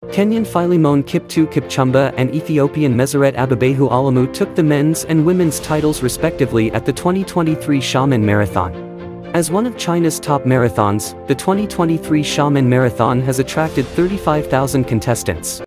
Kenyan Philemon Kiptu Kipchumba and Ethiopian Meseret Ababehu Alamu took the men's and women's titles respectively at the 2023 Xiamen Marathon. As one of China's top marathons, the 2023 Xiamen Marathon has attracted 35,000 contestants.